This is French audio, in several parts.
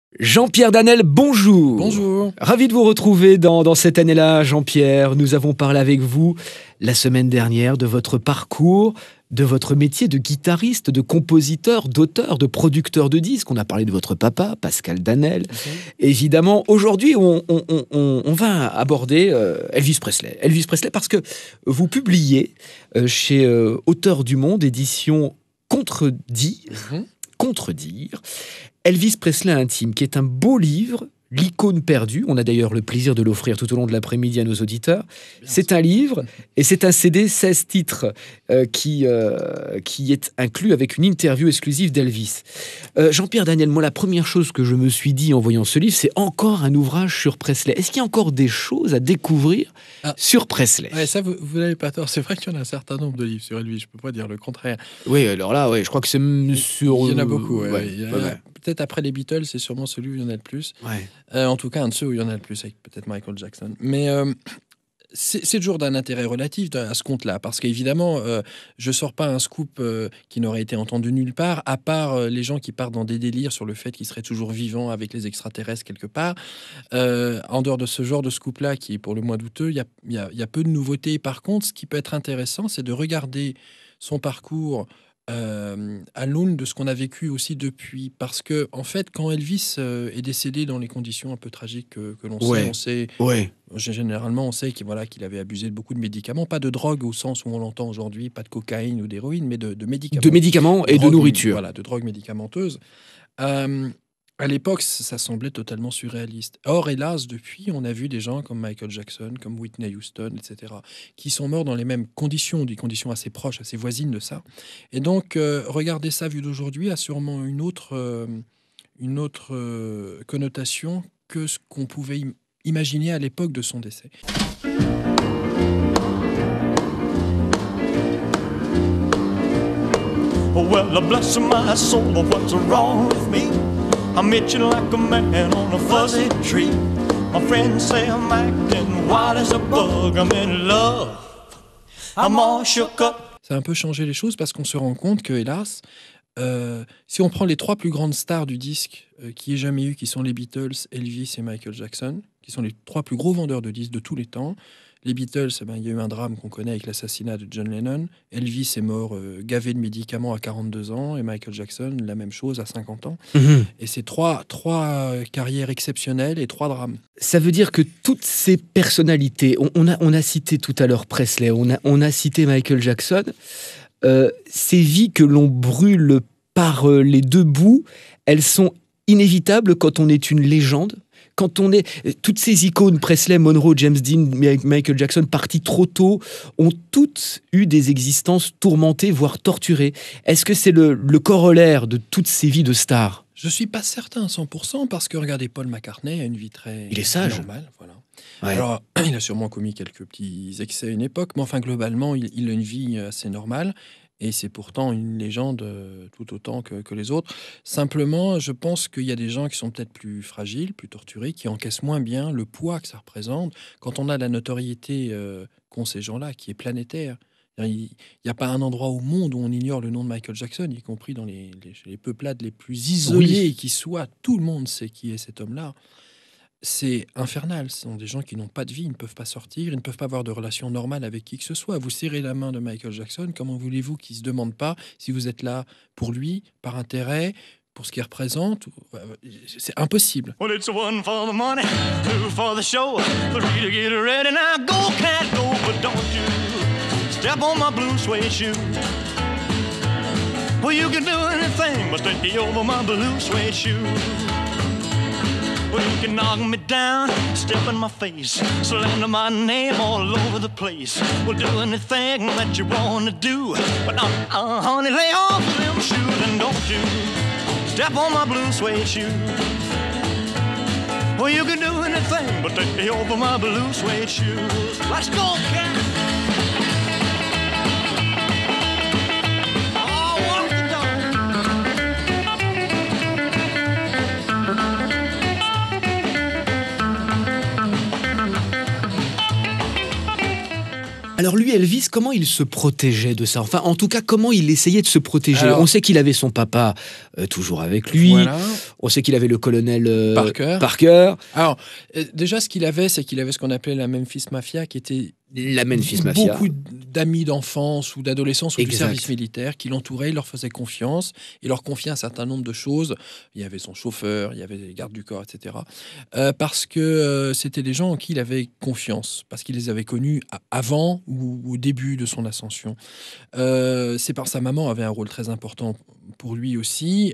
Jean-Pierre Danel, bonjour. Bonjour. Ravi de vous retrouver dans cette année-là, Jean-Pierre. Nous avons parlé avec vous la semaine dernière de votre parcours, de votre métier de guitariste, de compositeur, d'auteur, de producteur de disques. On a parlé de votre papa, Pascal Danel. Évidemment, aujourd'hui, on va aborder Elvis Presley. Elvis Presley parce que vous publiez chez Auteurs du Monde, édition Contredire. Contredire. Elvis Presley intime, qui est un beau livre, l'icône perdue. On a d'ailleurs le plaisir de l'offrir tout au long de l'après-midi à nos auditeurs. C'est un livre et c'est un CD 16 titres qui est inclus avec une interview exclusive d'Elvis. Jean-Pierre Danel, moi, la première chose que je me suis dit en voyant ce livre, c'est encore un ouvrage sur Presley. Est-ce qu'il y a encore des choses à découvrir sur Presley? Ouais, ça, vous n'avez pas tort. C'est vrai qu'il y en a un certain nombre de livres sur Elvis. Je ne peux pas dire le contraire. Oui, alors là, je crois que c'est sur... Il y en a beaucoup. Peut-être après les Beatles, c'est sûrement celui où il y en a le plus. En tout cas, un de ceux où il y en a le plus, avec peut-être Michael Jackson. Mais c'est toujours d'un intérêt relatif à ce compte-là. Parce qu'évidemment, je ne sors pas un scoop qui n'aurait été entendu nulle part, à part les gens qui partent dans des délires sur le fait qu'il serait toujours vivant avec les extraterrestres quelque part. En dehors de ce genre de scoop-là, qui est pour le moins douteux, il y a peu de nouveautés. Par contre, ce qui peut être intéressant, c'est de regarder son parcours à l'aune de ce qu'on a vécu aussi depuis. Parce que, en fait, quand Elvis est décédé dans les conditions un peu tragiques que l'on sait, généralement, on sait qu'il avait abusé de beaucoup de médicaments. Pas de drogue au sens où on l'entend aujourd'hui, pas de cocaïne ou d'héroïne, mais de médicaments. De médicaments et de nourriture. Voilà, de drogue médicamenteuse. À l'époque, ça semblait totalement surréaliste. Or, hélas, depuis, on a vu des gens comme Michael Jackson, comme Whitney Houston, etc., qui sont morts dans les mêmes conditions, des conditions assez proches, assez voisines de ça. Et donc, regarder ça vu d'aujourd'hui a sûrement une autre connotation que ce qu'on pouvait imaginer à l'époque de son décès. Well, bless my soul, what's wrong with me? I'm itching like a man on a fuzzy tree. My friends say I'm acting wild as a bug. I'm in love. I'm all shook up. Ça a un peu changé les choses parce qu'on se rend compte que, hélas, si on prend les trois plus grandes stars du disque qui ait jamais eu, qui sont les Beatles, Elvis et Michael Jackson, qui sont les trois plus gros vendeurs de disques de tous les temps. Les Beatles, il y a eu un drame qu'on connaît avec l'assassinat de John Lennon. Elvis est mort gavé de médicaments à 42 ans et Michael Jackson, la même chose à 50 ans. Et c'est trois carrières exceptionnelles et trois drames. Ça veut dire que toutes ces personnalités, on a cité tout à l'heure Presley, on a cité Michael Jackson, ces vies que l'on brûle par les deux bouts, elles sont inévitables quand on est une légende. Quand on est... Toutes ces icônes, Presley, Monroe, James Dean, Michael Jackson, partis trop tôt, ont toutes eu des existences tourmentées, voire torturées. Est-ce que c'est le corollaire de toutes ces vies de stars? Je ne suis pas certain à 100%, parce que, regardez, Paul McCartney a une vie très Il est sage. normale. Voilà. Alors, il a sûrement commis quelques petits excès à une époque, mais enfin, globalement, il a une vie assez normale. Et c'est pourtant une légende tout autant que les autres. Simplement, je pense qu'il y a des gens qui sont peut-être plus fragiles, plus torturés, qui encaissent moins bien le poids que ça représente quand on a la notoriété qu'ont ces gens-là, qui est planétaire. Il n'y a pas un endroit au monde où on ignore le nom de Michael Jackson, y compris dans les peuplades les plus isolées qui soient. Tout le monde sait qui est cet homme-là. C'est infernal. Ce sont des gens qui n'ont pas de vie, ils ne peuvent pas sortir, ils ne peuvent pas avoir de relation normale avec qui que ce soit. Vous serrez la main de Michael Jackson, comment voulez-vous qu'il ne se demande pas si vous êtes là pour lui, par intérêt, pour ce qu'il représente? C'est impossible. Well, it's one for the money, two for the show, three to get ready. Now go, cat, go, but don't you step on my blue suede shoe. Well, you can do anything but stay over my blue suede shoe. Well, you can knock me down, step in my face, slander my name all over the place. Well, do anything that you want to do, but honey, lay off them shoes and don't you step on my blue suede shoe. Well, you can do anything but take me over my blue suede shoes. Let's go, cat. Alors lui, Elvis, comment il se protégeait de ça? Enfin, en tout cas, comment il essayait de se protéger? On sait qu'il avait son papa toujours avec lui. Voilà. On sait qu'il avait le colonel Parker. Alors, déjà, ce qu'il avait, c'est qu'il avait ce qu'on appelait la Memphis Mafia, qui était la Memphis Mafia. Beaucoup d'amis d'enfance ou d'adolescence ou du service militaire qui l'entouraient, il leur faisait confiance, il leur confiait un certain nombre de choses. Il y avait son chauffeur, il y avait les gardes du corps, etc. Parce que c'était des gens en qui il avait confiance, parce qu'il les avait connus avant ou au début de son ascension. Sa maman avait un rôle très important pour lui aussi.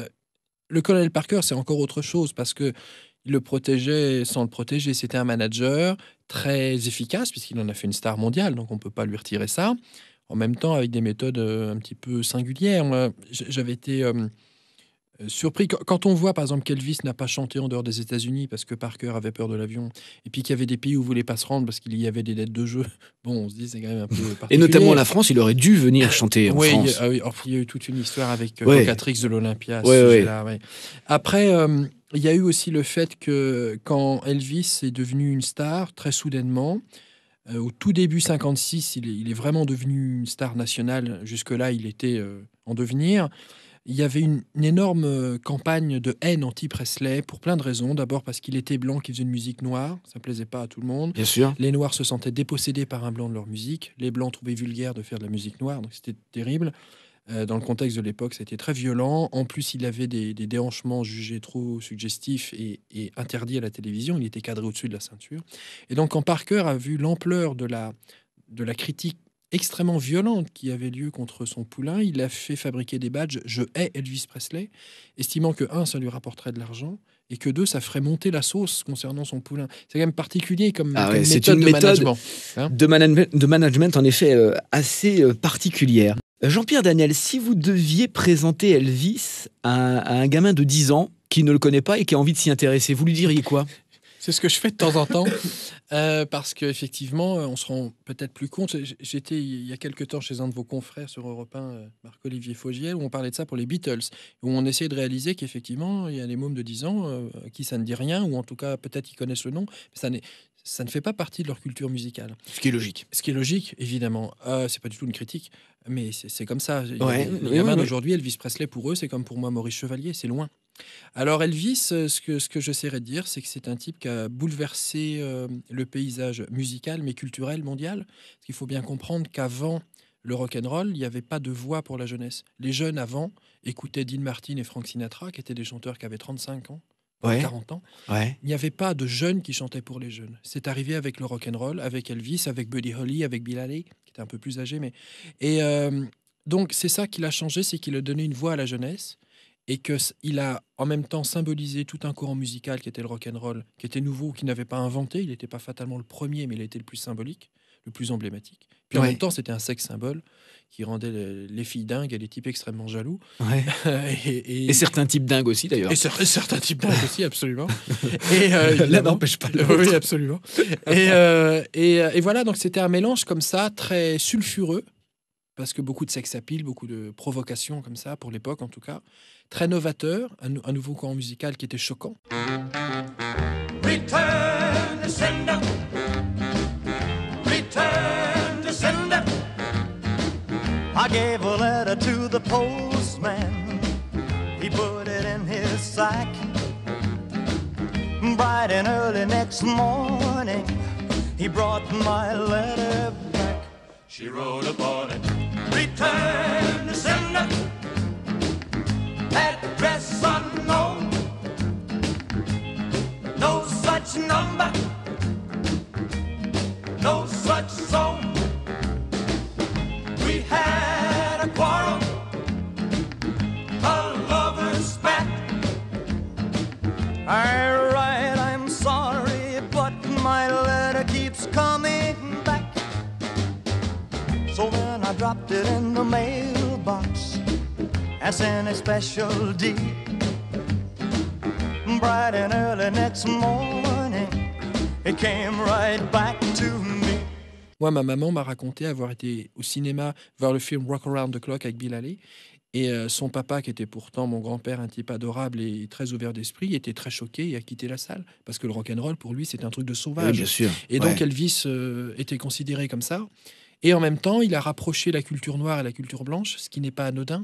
Le colonel Parker, c'est encore autre chose, parce que il le protégeait sans le protéger. C'était un manager très efficace, puisqu'il en a fait une star mondiale, donc on ne peut pas lui retirer ça. En même temps, avec des méthodes un petit peu singulières. J'avais été surpris. Quand on voit, par exemple, qu'Elvis n'a pas chanté en dehors des États-Unis parce que Parker avait peur de l'avion, et puis qu'il y avait des pays où il ne voulait pas se rendre parce qu'il y avait des dettes de jeu, bon, on se dit c'est quand même un peu particulier. Et notamment la France, il aurait dû venir chanter en France. Il y a eu toute une histoire avec Cocatrix de l'Olympia. Après, il y a eu aussi le fait que quand Elvis est devenu une star, très soudainement, au tout début 56, il est vraiment devenu une star nationale. Jusque-là, il était en devenir. Il y avait une énorme campagne de haine anti-Presley pour plein de raisons. D'abord parce qu'il était blanc, qu'il faisait une musique noire. Ça ne plaisait pas à tout le monde. Bien sûr. Les Noirs se sentaient dépossédés par un blanc de leur musique. Les Blancs trouvaient vulgaire de faire de la musique noire. Donc c'était terrible. Dans le contexte de l'époque, c'était très violent. En plus, il avait des déhanchements jugés trop suggestifs et interdits à la télévision. Il était cadré au-dessus de la ceinture. Et donc, quand Parker a vu l'ampleur de la critique extrêmement violente qui avait lieu contre son poulain, il a fait fabriquer des badges « Je hais Elvis Presley », estimant que, 1, ça lui rapporterait de l'argent, et que 2, ça ferait monter la sauce concernant son poulain. C'est quand même particulier comme méthode de management. De management, en effet, assez particulière. Jean-Pierre Daniel, si vous deviez présenter Elvis à un gamin de 10 ans qui ne le connaît pas et qui a envie de s'y intéresser, vous lui diriez quoi ? C'est ce que je fais de temps en temps, parce qu'effectivement, on se rend peut-être plus compte. J'étais il y a quelque temps chez un de vos confrères sur Europe 1, Marc-Olivier Fogiel, où on parlait de ça pour les Beatles, où on essayait de réaliser qu'effectivement, il y a des mômes de 10 ans à qui ça ne dit rien, ou en tout cas, peut-être ils connaissent le nom, mais ça ne fait pas partie de leur culture musicale. Ce qui est logique. Ce qui est logique, évidemment. C'est pas du tout une critique, mais c'est comme ça. Les gamins d'aujourd'hui, Elvis Presley, pour eux, c'est comme pour moi Maurice Chevalier, c'est loin. Alors Elvis, ce que j'essaierais de dire, c'est que c'est un type qui a bouleversé le paysage musical, mais culturel, mondial. Parce qu'il faut bien comprendre qu'avant le rock'n'roll, il n'y avait pas de voix pour la jeunesse. Les jeunes, avant, écoutaient Dean Martin et Frank Sinatra, qui étaient des chanteurs qui avaient 35 ans. 40 ans. Il n'y avait pas de jeunes qui chantaient pour les jeunes. C'est arrivé avec le rock'n'roll, avec Elvis, avec Buddy Holly, avec Bill Haley, qui était un peu plus âgé. Donc c'est ça qui l'a changé, c'est qu'il a donné une voix à la jeunesse et qu'il a en même temps symbolisé tout un courant musical qui était le rock'n'roll, qui était nouveau, qui n'avait pas inventé. Il n'était pas fatalement le premier, mais il a été le plus symbolique, le plus emblématique. Puis en même temps, c'était un sexe symbole qui rendait les filles dingues et les types extrêmement jaloux. Et certains types dingues aussi, d'ailleurs. Et certains types dingues aussi, absolument. L'un n'empêche pas l'autre. Oui, absolument. Et voilà, donc c'était un mélange comme ça, très sulfureux, parce que beaucoup de sex appeal, beaucoup de provocations comme ça, pour l'époque en tout cas. Très novateur, un nouveau courant musical qui était choquant. Return to sender. Return to sender. I gave a letter to the postman. He put it in his sack. Bright and early next morning, he brought my letter back. She wrote upon it, return to sender. Address unknown. No such number. No such song. We had a quarrel, a lover's spat. I write, I'm sorry, but my letter keeps coming back. So then I dropped it in the mailbox and sent a special deed. Bright and early next morning, it came right back to me. Moi, ma maman m'a raconté avoir été au cinéma voir le film Rock Around the Clock avec Bill Haley. Et son papa, qui était pourtant mon grand-père, un type adorable et très ouvert d'esprit, était très choqué et a quitté la salle. Parce que le rock'n'roll, pour lui, c'était un truc de sauvage. Oui, bien sûr. Et donc Elvis était considéré comme ça. Et en même temps, il a rapproché la culture noire et la culture blanche, ce qui n'est pas anodin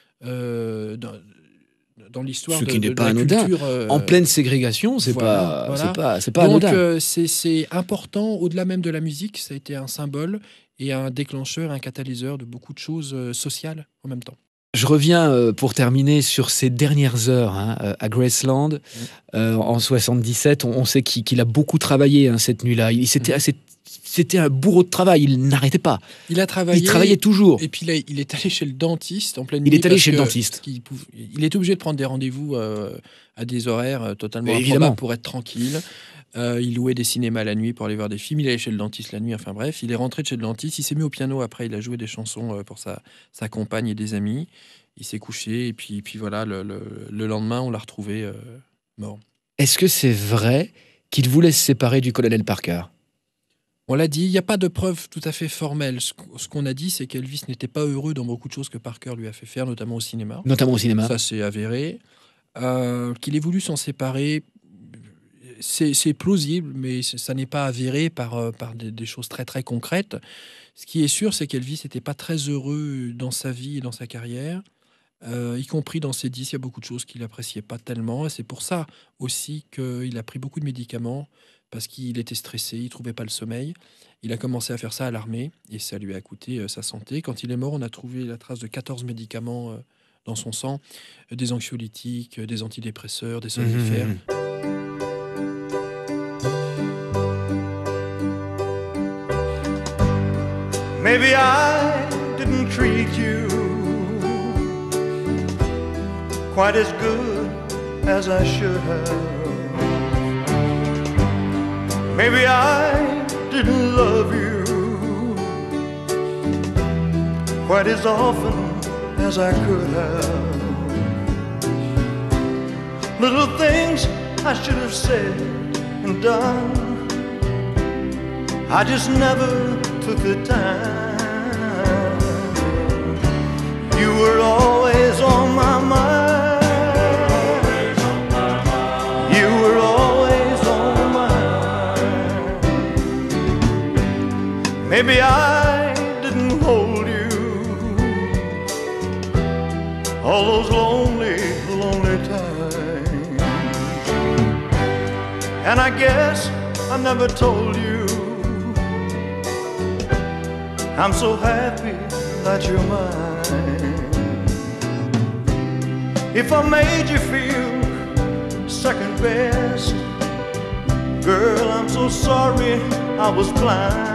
dans l'histoire de la culture. En pleine ségrégation, c'est pas donc, anodin. C'est important, au-delà même de la musique, ça a été un symbole et un déclencheur, un catalyseur de beaucoup de choses sociales en même temps. Je reviens pour terminer sur ces dernières heures à Graceland en 77. On sait qu'il a beaucoup travaillé cette nuit-là. C'était un bourreau de travail. Il n'arrêtait pas. Il a travaillé. Il travaillait toujours. Et puis là, il est allé chez le dentiste en pleine nuit. Il est allé chez le dentiste. Il était obligé de prendre des rendez-vous à des horaires totalement improbables pour être tranquille. Il louait des cinémas la nuit pour aller voir des films. Il allait chez le dentiste la nuit. Enfin bref, il est rentré de chez le dentiste. Il s'est mis au piano. Après, il a joué des chansons pour sa compagne et des amis. Il s'est couché. Et puis voilà, le lendemain, on l'a retrouvé mort. Est-ce que c'est vrai qu'il voulait se séparer du colonel Parker ? On l'a dit, il n'y a pas de preuve tout à fait formelle. Ce qu'on a dit, c'est qu'Elvis n'était pas heureux dans beaucoup de choses que Parker lui a fait faire, notamment au cinéma. Ça, c'est avéré. Qu'il ait voulu s'en séparer, c'est plausible, mais ça n'est pas avéré par des choses très, très concrètes. Ce qui est sûr, c'est qu'Elvis n'était pas très heureux dans sa vie et dans sa carrière, y compris dans ses disques. Il y a beaucoup de choses qu'il n'appréciait pas tellement. Et c'est pour ça aussi qu'il a pris beaucoup de médicaments, parce qu'il était stressé, il ne trouvait pas le sommeil. Il a commencé à faire ça à l'armée, et ça lui a coûté sa santé. Quand il est mort, on a trouvé la trace de 14 médicaments dans son sang, des anxiolytiques, des antidépresseurs, des somnifères. Maybe I didn't treat you quite as good as I should have. Maybe I didn't love you quite as often as I could have. Little things I should have said and done, I just never took the time. You were always on my mind. Maybe I didn't hold you all those lonely, lonely times. And I guess I never told you I'm so happy that you're mine. If I made you feel second best, girl, I'm so sorry I was blind.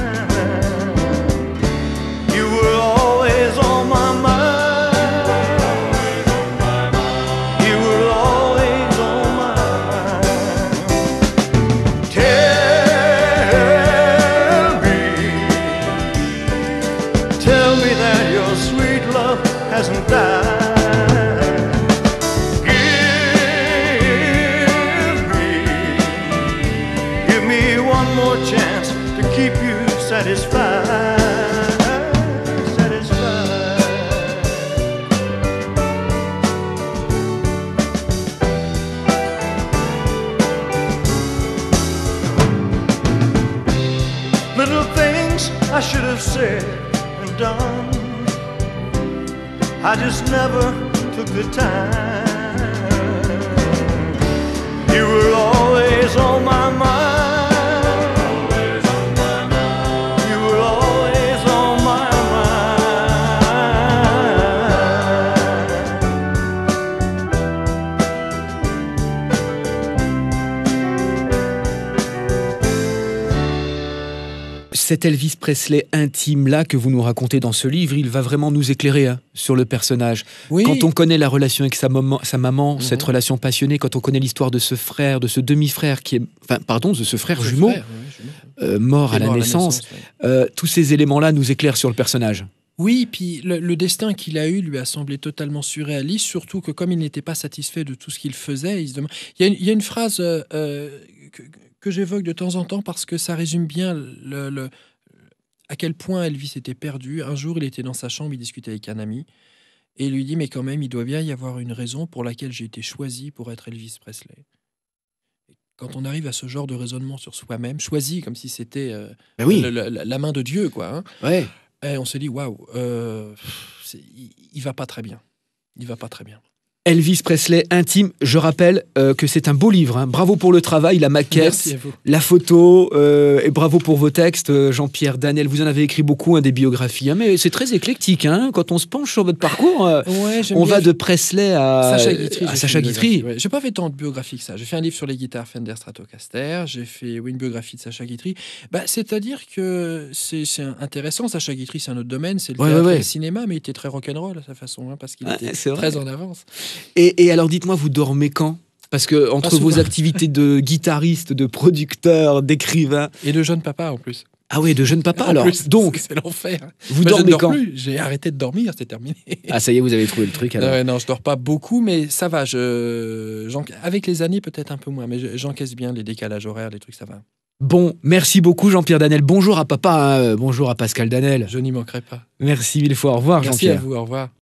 You were always on my mind. You were always on my mind. Tell me that your sweet love hasn't died. Give me one more chance to keep you satisfied. I should have said and done, I just never took the time. You were always on my mind. You were always on my Cet Elvis Presley intime-là que vous nous racontez dans ce livre, il va vraiment nous éclairer sur le personnage. Oui. Quand on connaît la relation avec sa maman, cette relation passionnée, quand on connaît l'histoire de ce frère, de ce demi-frère de ce frère jumeau, mort à la naissance, tous ces éléments-là nous éclairent sur le personnage. Oui, puis le destin qu'il a eu lui a semblé totalement surréaliste, surtout que comme il n'était pas satisfait de tout ce qu'il faisait, il y a une phrase que j'évoque de temps en temps parce que ça résume bien à quel point Elvis était perdu. Un jour, il était dans sa chambre, il discutait avec un ami, Et il lui dit, mais quand même, il doit bien y avoir une raison pour laquelle j'ai été choisi pour être Elvis Presley. Quand on arrive à ce genre de raisonnement sur soi-même, choisi comme si c'était la main de Dieu, quoi. Hein, ouais. Et on se dit, waouh, il va pas très bien. Il va pas très bien. Elvis Presley intime, je rappelle que c'est un beau livre. Hein. Bravo pour le travail, la maquette, la photo, et bravo pour vos textes, Jean-Pierre Danel. Vous en avez écrit beaucoup, hein, des biographies, hein, mais c'est très éclectique. Hein. Quand on se penche sur votre parcours, on va de Presley à Sacha Guitry. Ouais. J'ai pas fait tant de biographies que ça. J'ai fait un livre sur les guitares Fender Stratocaster. J'ai fait une biographie de Sacha Guitry. C'est-à-dire que c'est intéressant. Sacha Guitry, c'est un autre domaine, c'est le théâtre et le cinéma, mais il était très rock'n'roll à sa façon, hein, parce qu'il était très en avance. Et alors, dites-moi, vous dormez quand ? Parce que entre vos activités de guitariste, de producteur, d'écrivain... Et de jeune papa, en plus. Ah oui, de jeune papa, alors. Plus, donc, c'est l'enfer. Vous dormez quand ? J'ai arrêté de dormir, c'est terminé. Ah, ça y est, vous avez trouvé le truc, alors. Non, je dors pas beaucoup, mais ça va. Avec les années, peut-être un peu moins, mais j'encaisse bien les décalages horaires, les trucs, ça va. Bon, merci beaucoup Jean-Pierre Danel. Bonjour à papa, bonjour à Pascal Danel. Je n'y manquerai pas. Merci mille fois, au revoir Jean-Pierre. Merci à vous, au revoir.